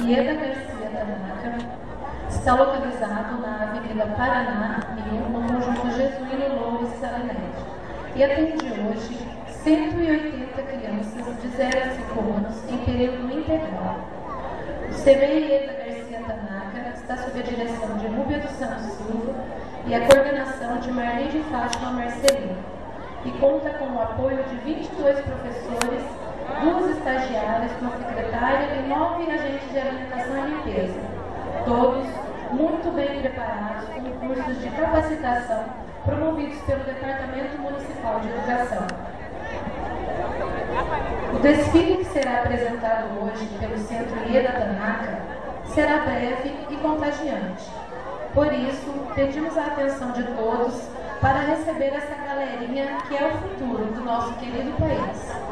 Ieda Garcia Tanaka está localizado na Avenida Paraná, 1000, no conjunto Jesuíno Loures Salanete, e atende hoje 180 crianças de 0 a 5 anos em período integral. O CMEI Ieda Garcia Tanaka está sob a direção de Rúbia dos Santos Silva e a coordenação de Marli de Fátima Marcelino, e conta com o apoio de 22 professores, 2 estagiárias, uma secretária e 9 agentes de alimentação e limpeza, todos muito bem preparados com cursos de capacitação promovidos pelo Departamento Municipal de Educação. O desfile que será apresentado hoje pelo Centro Ieda Tanaka será breve e contagiante. Por isso, pedimos a atenção de todos para receber essa galerinha que é o futuro do nosso querido país.